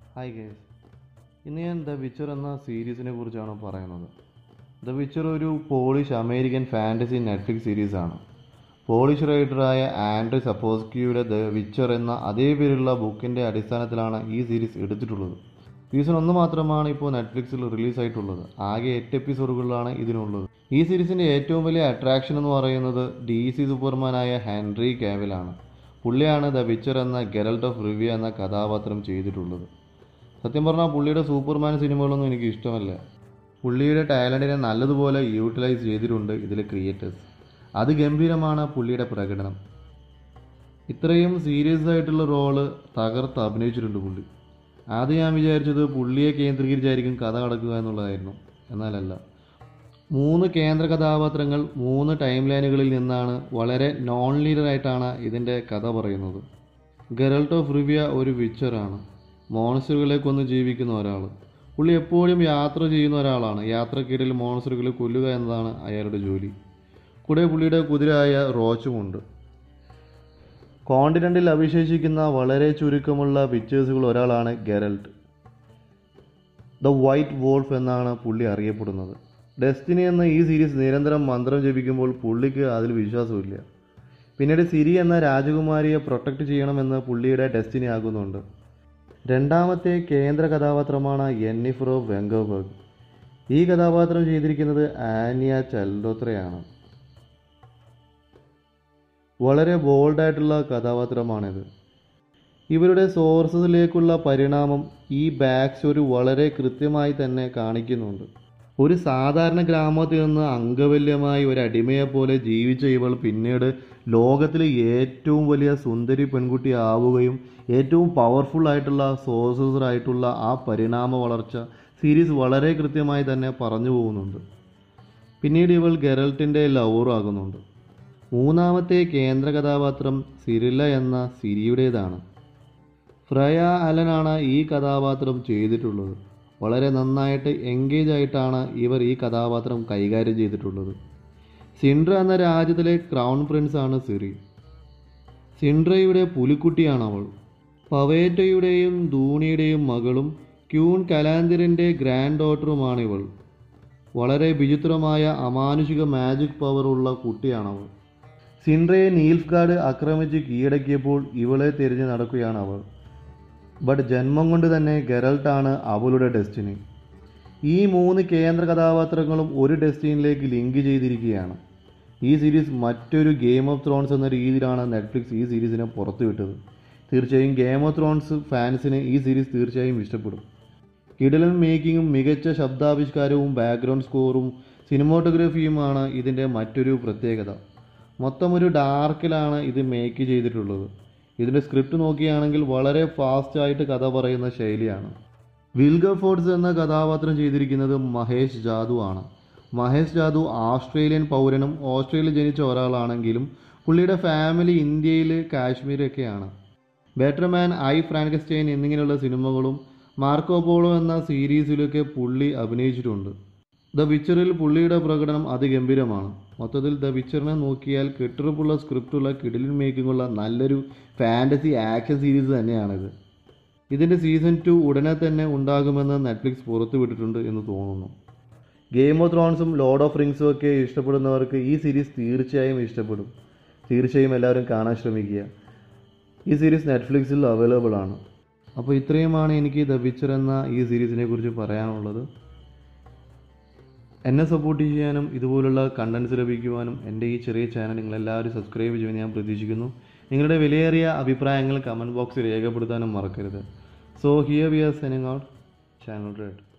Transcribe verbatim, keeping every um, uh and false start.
Hi guys, ഇന്ന് ഞാൻ the Witcher എന്ന സീരീസിനെ കുറിച്ചാണ് പറയുന്നത്. ദ വിച്ചർ ഒരു പോളിഷ് അമേരിക്കൻ ഫാൻറ്റസി നെറ്റ്ഫ്ലിക്സ് സീരീസാണ്. പോളിഷ് റൈറ്ററായ ആൻഡ്രി സപ്പോസ്കിയുടെ ദ വിച്ചർ എന്ന അതേ പേരുള്ള ബുക്കിൻ്റെ അടിസ്ഥാനത്തിലാണ് ഈ സീരീസ് എടുത്തിട്ടുള്ളത്. സീസൺ ഒന്ന് മാത്രമാണ് ഇപ്പോൾ നെറ്റ്ഫ്ലിക്സിൽ റിലീസായിട്ടുള്ളത്. ആകെ എട്ട് എപ്പിസോഡുകളിലാണ് ഇതിനുള്ളത്. ഈ സീരീസിൻ്റെ ഏറ്റവും വലിയ അട്രാക്ഷൻ എന്ന് പറയുന്നത് ഡി സി സൂപ്പർമാനായ ഹെൻറി കാവിലാണ്. പുള്ളിയാണ് ദ വിച്ചർ എന്ന ഗെറൽട്ട് ഓഫ് റിവിയ എന്ന കഥാപാത്രം ചെയ്തിട്ടുള്ളത്. സത്യം പറഞ്ഞാൽ പുള്ളിയുടെ സൂപ്പർമാൻ സിനിമകളൊന്നും എനിക്ക് ഇഷ്ടമല്ല. പുള്ളിയുടെ ടാലൻറ്റിനെ നല്ലതുപോലെ യൂട്ടിലൈസ് ചെയ്തിട്ടുണ്ട് ഇതിലെ ക്രിയേറ്റേഴ്സ്. അത് ഗംഭീരമാണ് പുള്ളിയുടെ പ്രകടനം. ഇത്രയും സീരിയസ് ആയിട്ടുള്ള റോള് തകർത്ത് അഭിനയിച്ചിട്ടുണ്ട് പുള്ളി. ആദ്യം ഞാൻ വിചാരിച്ചത് പുള്ളിയെ കേന്ദ്രീകരിച്ചായിരിക്കും കഥ നടക്കുക എന്നുള്ളതായിരുന്നു. എന്നാലല്ല, മൂന്ന് കേന്ദ്ര കഥാപാത്രങ്ങൾ മൂന്ന് ടൈം ലൈനുകളിൽ നിന്നാണ് വളരെ നോൺ ലീഡറായിട്ടാണ് ഇതിൻ്റെ കഥ പറയുന്നത്. ഗെറൽട്ട് ഓഫ് റിവിയ ഒരു വിച്ചറാണ്. മോൺസ്റ്ററുകളെ കൊന്ന് ജീവിക്കുന്ന ഒരാൾ. പുള്ളി എപ്പോഴും യാത്ര ചെയ്യുന്ന ഒരാളാണ്. യാത്രക്കിടയിൽ മോൺസ്റ്ററുകളെ കൊല്ലുക എന്നതാണ് അയാളുടെ ജോലി. കൂടെ പുള്ളിയുടെ കുതിരയായ റോച്ചുമുണ്ട്. കോണ്ടിനെൻ്റിൽ അവിശേഷിക്കുന്ന വളരെ ചുരുക്കമുള്ള വിച്ചേഴ്സുകൾ ഒരാളാണ് ഗെറൽട്ട്. ദ വൈറ്റ് വോൾഫ് എന്നാണ് പുള്ളി അറിയപ്പെടുന്നത്. ഡെസ്റ്റിനി എന്ന ഈ സീരീസ് നിരന്തരം മന്ത്രം ജപിക്കുമ്പോൾ പുള്ളിക്ക് അതിൽ വിശ്വാസമില്ല. പിന്നീട് സിരി എന്ന രാജകുമാരിയെ പ്രൊട്ടക്റ്റ് ചെയ്യണമെന്ന് പുള്ളിയുടെ ഡെസ്റ്റിനി ആകുന്നുണ്ട്. രണ്ടാമത്തെ കേന്ദ്ര കഥാപാത്രമാണ് യെന്നിഫർ വെങ്കർബർഗ്. ഈ കഥാപാത്രം ചെയ്തിരിക്കുന്നത് ആനിയ ചൽഡോത്രയാണ്. വളരെ ബോൾഡായിട്ടുള്ള കഥാപാത്രമാണിത്. ഇവരുടെ സോഴ്സസിലേക്കുള്ള പരിണാമം ഈ ബാക്ക് സ്റ്റോറി വളരെ കൃത്യമായി തന്നെ കാണിക്കുന്നുണ്ട്. ഒരു സാധാരണ ഗ്രാമത്തിൽ നിന്ന് അംഗവല്യമായി ഒരു അടിമയെപ്പോലെ ജീവിച്ച ഇവൾ പിന്നീട് ലോകത്തിലെ ഏറ്റവും വലിയ സുന്ദരി പെൺകുട്ടി ആവുകയും ഏറ്റവും പവർഫുൾ ആയിട്ടുള്ള സോഴ്സറായിട്ടുള്ള ആ പരിണാമ വളർച്ച സീരീസ് വളരെ കൃത്യമായി തന്നെ പറഞ്ഞു പോകുന്നുണ്ട്. പിന്നീട് ഇവൾ ഗെറൽട്ടിൻ്റെ ലവറും ആകുന്നുണ്ട്. മൂന്നാമത്തെ കേന്ദ്ര കഥാപാത്രം സിറില്ല എന്ന സിരിയുടേതാണ്. ഫ്രയ അലനാണ് ഈ കഥാപാത്രം ചെയ്തിട്ടുള്ളത്. വളരെ നന്നായിട്ട് എൻഗേജ് ആയിട്ടാണ് ഇവർ ഈ കഥാപാത്രം കൈകാര്യം ചെയ്തിട്ടുള്ളത്. സിൻഡ്ര എന്ന രാജ്യത്തിലെ ക്രൗൺ പ്രിൻസ് ആണ് സിറി. സിൻഡ്രയുടെ പുലിക്കുട്ടിയാണ് അവൾ. പവേറ്റയുടെയും ധൂണിയുടെയും മകളും ക്യൂൺ കലാന്തിറിൻ്റെ ഗ്രാൻഡ് ഡോട്ടറുമാണ് ഇവൾ. വളരെ വിചിത്രമായ അമാനുഷിക മാജിക് പവറുള്ള കുട്ടിയാണവൾ. സിൻഡ്രയെ നീൽഫ്ഗാർഡ് ആക്രമിച്ച് കീഴടക്കിയപ്പോൾ ഇവളെ തിരിഞ്ഞ് നടക്കുകയാണ് അവൾ. ബട്ട് ജന്മം കൊണ്ട് തന്നെ ഗെറൽട്ടാണ് അവളുടെ ഡെസ്റ്റിനി. ഈ മൂന്ന് കേന്ദ്ര കഥാപാത്രങ്ങളും ഒരു ഡെസ്റ്റിനിയിലേക്ക് ലിങ്ക് ചെയ്തിരിക്കുകയാണ്. ഈ സീരീസ് മറ്റൊരു ഗെയിം ഓഫ് ത്രോൺസ് എന്ന രീതിയിലാണ് നെറ്റ്ഫ്ലിക്സ് ഈ സീരീസിനെ പുറത്തുവിട്ടത്. തീർച്ചയായും ഗെയിം ഓഫ് ത്രോൺസ് ഫാൻസിന് ഈ സീരീസ് തീർച്ചയായും ഇഷ്ടപ്പെടും. കിടിലൻ മേക്കിങ്ങും മികച്ച ശബ്ദാവിഷ്കാരവും ബാക്ക്ഗ്രൗണ്ട് സ്കോറും സിനിമാറ്റോഗ്രഫിയുമാണ് ഇതിൻ്റെ മറ്റൊരു പ്രത്യേകത. മൊത്തം ഒരു ഡാർക്കിലാണ് ഇത് മേക്ക് ചെയ്തിട്ടുള്ളത്. ഇതിൻ്റെ സ്ക്രിപ്റ്റ് നോക്കുകയാണെങ്കിൽ വളരെ ഫാസ്റ്റായിട്ട് കഥ പറയുന്ന ശൈലിയാണ്. വിൽഗർഫോർഡ്സ് എന്ന കഥാപാത്രം ചെയ്തിരിക്കുന്നത് മഹേഷ് ജാദു ആണ്. മഹേഷ് ജാദു ആസ്ട്രേലിയൻ പൗരനും ഓസ്ട്രേലിയയിൽ ജനിച്ച ഒരാളാണെങ്കിലും പുള്ളിയുടെ ഫാമിലി ഇന്ത്യയിൽ കാശ്മീരൊക്കെയാണ്. ബെറ്റർമാൻ, ഐ ഫ്രാങ്കസ്റ്റൈൻ എന്നിങ്ങനെയുള്ള സിനിമകളും മാർക്കോപോളോ എന്ന സീരീസിലൊക്കെ പുള്ളി അഭിനയിച്ചിട്ടുണ്ട്. ദ വിച്ചറിൽ പുള്ളിയുടെ പ്രകടനം അതിഗംഭീരമാണ്. മൊത്തത്തിൽ ദ വിച്ചറിനെ നോക്കിയാൽ കെട്ടുറപ്പുള്ള സ്ക്രിപ്റ്റുള്ള കിടിലൻ മേക്കിങ്ങുള്ള നല്ലൊരു ഫാൻറ്റസി ആക്ഷൻ സീരീസ് തന്നെയാണിത്. ഇതിൻ്റെ സീസൺ ടു ഉടനെ തന്നെ ഉണ്ടാകുമെന്ന് നെറ്റ്ഫ്ലിക്സ് പുറത്തുവിട്ടിട്ടുണ്ട് എന്ന് തോന്നുന്നു. ഗെയിം ഓഫ് ത്രോൺസും ലോർഡ് ഓഫ് റിങ്സും ഒക്കെ ഇഷ്ടപ്പെടുന്നവർക്ക് ഈ സീരീസ് തീർച്ചയായും ഇഷ്ടപ്പെടും. തീർച്ചയായും എല്ലാവരും കാണാൻ ശ്രമിക്കുക. ഈ സീരീസ് നെറ്റ്ഫ്ലിക്സിൽ അവൈലബിൾ ആണ്. അപ്പോൾ ഇത്രയുമാണ് എനിക്ക് ദ വിച്ചർ എന്ന ഈ സീരീസിനെ കുറിച്ച് പറയാനുള്ളത്. എന്നെ സപ്പോർട്ട് ചെയ്യാനും ഇതുപോലുള്ള കണ്ടൻസ് ലഭിക്കുവാനും എൻ്റെ ഈ ചെറിയ ചാനൽ നിങ്ങളെല്ലാവരും സബ്സ്ക്രൈബ് ചെയ്യുമെന്ന് ഞാൻ പ്രതീക്ഷിക്കുന്നു. നിങ്ങളുടെ വിലയേറിയ അഭിപ്രായങ്ങൾ കമൻറ്റ് ബോക്സിൽ രേഖപ്പെടുത്താനും മറക്കരുത്. So here we are signing out. Channel red.